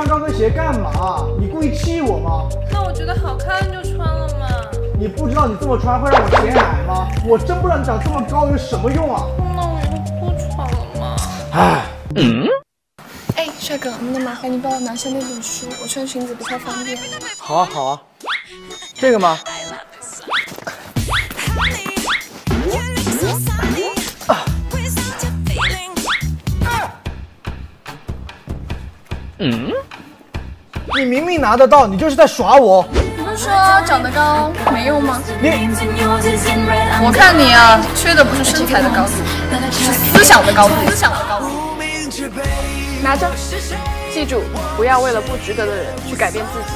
穿高跟鞋干嘛？你故意气我吗？ 那我觉得好看就穿了嘛。 你不知道你这么穿会让我显矮吗？我真不知道你长这么高有什么用啊！ 那我就不穿了嘛。 唉， 哎，帅哥，能不能麻烦你帮我拿下那本书？我穿裙子不太方便。 好啊好啊，这个吗？你明明拿得到，你就是在耍我。 你不是说长得高没用吗？ 你， 我看你啊，缺的不是身材的高度，是思想的高度。思想的高度。拿着，记住，不要为了不值得的人去改变自己。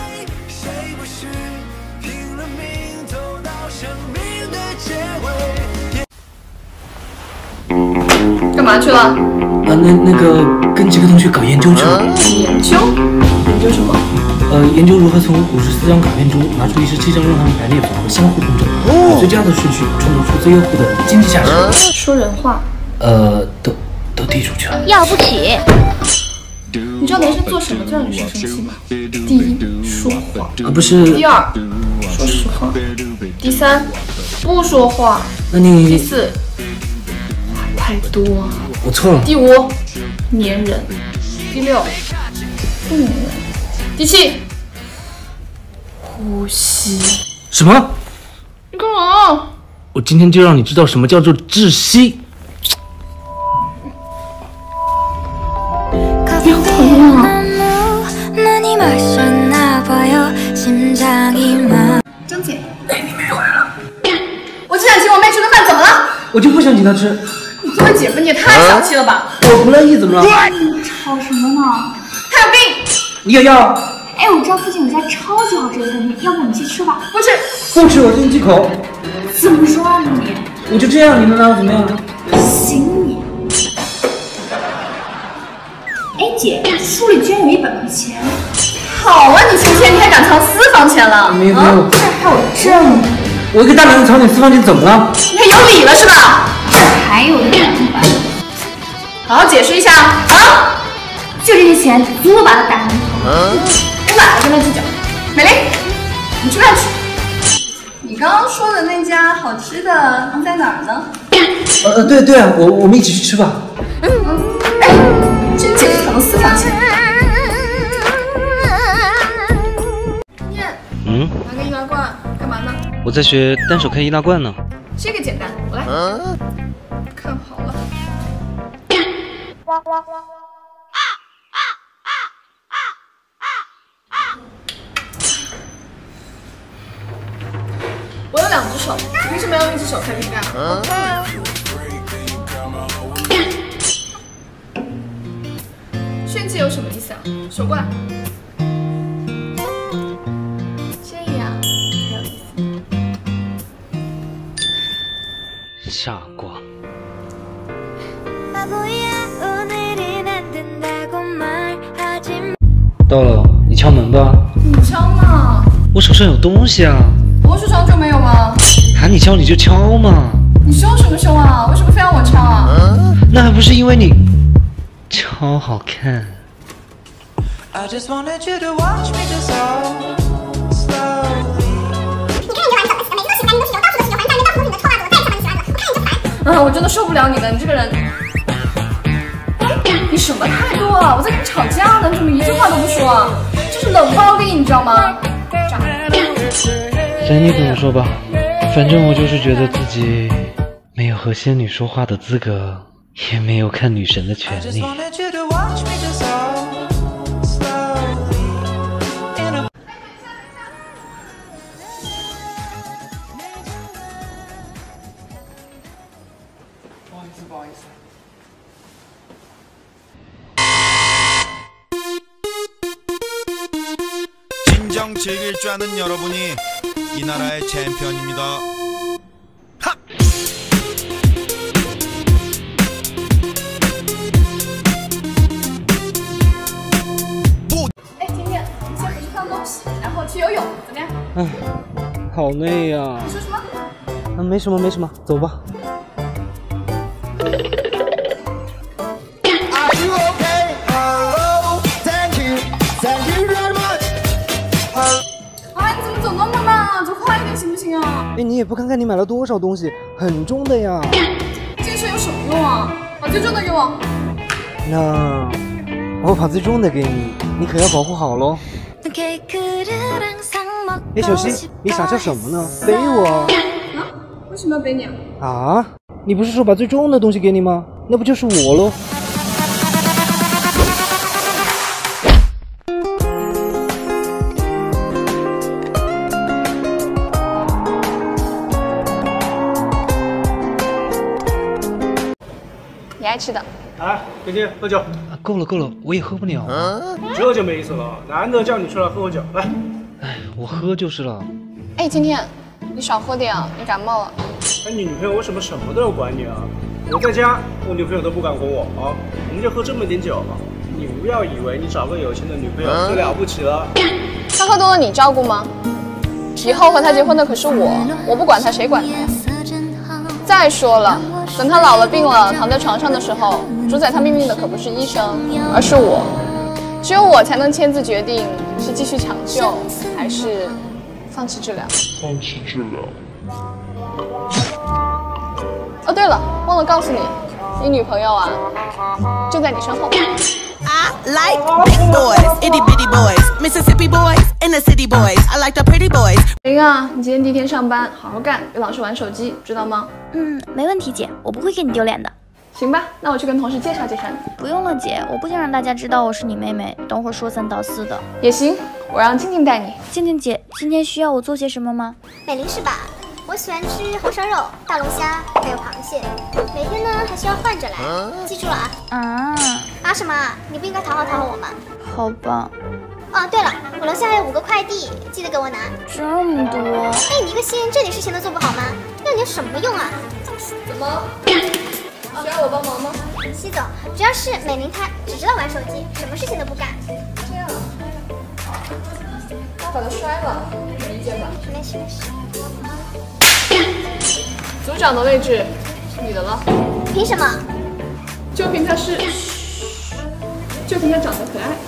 干嘛去了？ 那个跟几个同学搞研究去了。 研究？研究什么？ 研究如何从54张卡片中拿出17张，让它们排列组合，相互共振，以最佳的顺序创造出最优惠的经济价值。 说人话。 都递出去了。 要不起。 你知道男生做什么最让女生生气吗？第一，说谎。 不是。 第二，说实话。第三，不说话。 那你。 第四，话太多。 我错了。 第五，粘人。第六，不粘人。第七，呼吸。 什么？ 你干嘛？ 我今天就让你知道什么叫做窒息。 不要疼啊！张姐， 哎，你妹回来了。 我只想请我妹吃顿饭，怎么了？ 我就不想请她吃。 你作为姐夫，你也太小气了吧！ 我不乐意，怎么了？ 吵什么呢？ 他有病！ 你也要？ 哎，我知道附近有家超级好吃的餐厅，要不我们去吃吧？ 不吃。 不吃我进忌口。 怎么说啊你？ 我就这样，你能拿我怎么样？ 行你。哎姐，书里居然有100块钱。 好啊，你今天你还敢藏私房钱了？ 没有。 这还有这么多。 我一个大男人藏点私房钱怎么了？ 你还有理了是吧？ 这还有200。 好好解释一下啊！ 就这些钱，足够把他打成头。 我懒得跟他计较。美玲，你吃饭去。你刚刚说的那家好吃的在哪儿呢？ 对啊，我们一起去吃吧。 哎，真简直藏私房钱。念，拿个易拉罐，干嘛呢？ 我在学单手开易拉罐呢。 这个简单，我来。看好了。我有2只手，你凭什么用1只手开瓶盖？炫技有什么意思啊？手过来。这样才有意思。 傻瓜。到了，你敲门吧。 你敲嘛？ 我手上有东西啊。 我手上就没有吗？ 喊你敲你就敲嘛。 你凶什么凶啊？为什么非要我敲啊？ 那还不是因为你超好看。 I just wanted you to watch me dissolve slowly。 你看你就完整了，每次都喜欢，你都喜欢，到处都喜欢，但是到处都是你的臭袜子，我再也不喜欢了，我看你就烦。 啊，我真的受不了你了，你这个人。你什么态度啊？我在跟你吵架呢，你怎么一句话都不说啊？这是冷暴力，你知道吗？渣。 随你怎么说吧，反正我就是觉得自己没有和仙女说话的资格，也没有看女神的权利。 不好意思。 진정 즐길 줄 아는 여러분이 이 나라의 챔피언입니다. 하! 哎，甜甜，你先回去放东西，然后去游泳，怎么样？ 唉，好累呀。 你说什么？ 没什么，没什么，走吧。 Are you okay? Oh, thank you, thank 你也不看看你买了多少东西，很重的呀。 健身有什么用啊？把最重的给我。 那我把最重的给你，你可要保护好喽。哎，小溪，你傻笑什么呢？背我啊？为什么要背你啊？ 啊？你不是说把最重的东西给你吗？那不就是我喽？ 你爱吃的。 来，给你喝酒。 够了够了，我也喝不了。 这就没意思了，难得叫你出来喝酒，来。 哎，我喝就是了。 哎，今天你少喝点啊，你感冒了。 哎，你女朋友为什么什么都要管你啊？我在家，我女朋友都不敢管我啊。我们就喝这么点酒，你不要以为你找个有钱的女朋友就了不起了。 他喝多了你照顾吗？以后和他结婚的可是我不管他谁管他呀？再说了，等他老了病了躺在床上的时候，主宰他命运的可不是医生，而是我。只有我才能签字决定是继续抢救还是放弃治疗。哦，对了，忘了告诉你，你女朋友啊，就在你身后。 I like big boys, itty bitty boys, Mississippi boys, inner city boys. I like the pretty boys. 林啊，你今天第一天上班，好好干，别老是玩手机，知道吗？ 没问题，姐，我不会给你丢脸的。 行吧，那我去跟同事介绍介绍你。 不用了，姐，我不想让大家知道我是你妹妹，等会儿说三道四的。 也行，我让静静带你。 静静姐，今天需要我做些什么吗？ 美玲是吧？我喜欢吃红烧肉、大龙虾，还有螃蟹。每天呢还需要换着来，记住了啊！啊什么？你不应该讨好我吗？ 好吧。 哦，对了，我楼下还有5个快递，记得给我拿。 这么多？ 哎，你一个新人这点事情都做不好吗？要你有什么用啊？ 怎么？需要我帮忙吗？ 西总，主要是美玲她只知道玩手机，什么事情都不干。 这样，把它摔了，你理解吧？ 没事。 组长的位置是你的了。 凭什么？ 就凭他长得可爱。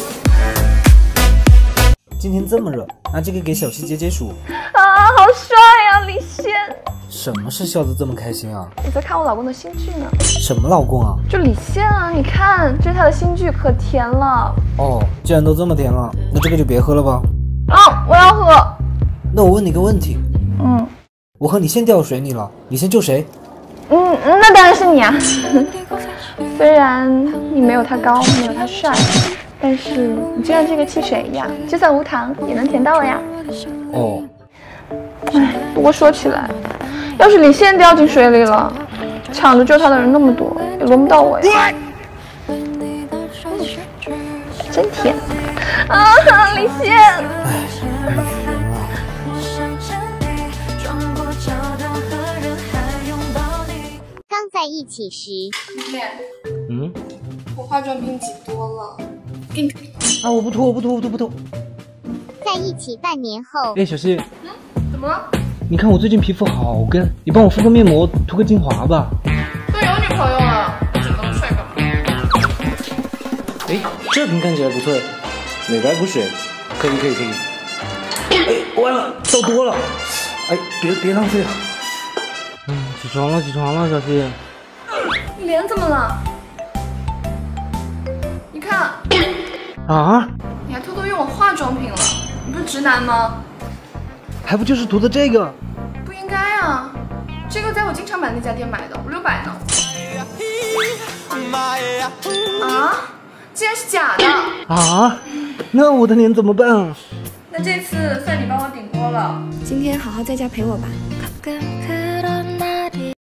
今天这么热，拿这个给小溪解暑。 啊，好帅呀，李现！ 什么事笑得这么开心啊？ 我在看我老公的新剧呢。 什么老公啊？ 就李现啊，你看，这是他的新剧，可甜了。 哦，既然都这么甜了，那这个就别喝了吧。 我要喝。 那我问你个问题。我和李现掉水里了，李现救谁？ 那当然是你啊。虽然你没有他高，没有他帅，但是你就像这个汽水一样，就算无糖也能甜到了呀。 哦。 哎，不过说起来，要是李现掉进水里了，抢着救他的人那么多，也轮不到我呀。真甜啊，李现！ 刚在一起时， 我化妆品挤多了，给你。 啊，我不脱。 在一起半年后， 哎，小溪， 怎么了？ 你看我最近皮肤好干，你帮我敷个面膜，涂个精华吧。 都有女朋友了，整那么帅干嘛？ 哎，这瓶看起来不错，美白补水，可以。哎，完了，倒多了。哎，别浪费了。起床了，小溪。 你脸怎么了？你看。 啊？ 你还偷偷用我化妆品了？你不是直男吗？ 还不就是涂的这个？ 不应该啊，这个在我经常买那家店买的，500-600呢。啊？竟然是假的！ 啊？那我的脸怎么办啊？ 那这次算你帮我顶锅了。今天好好在家陪我吧。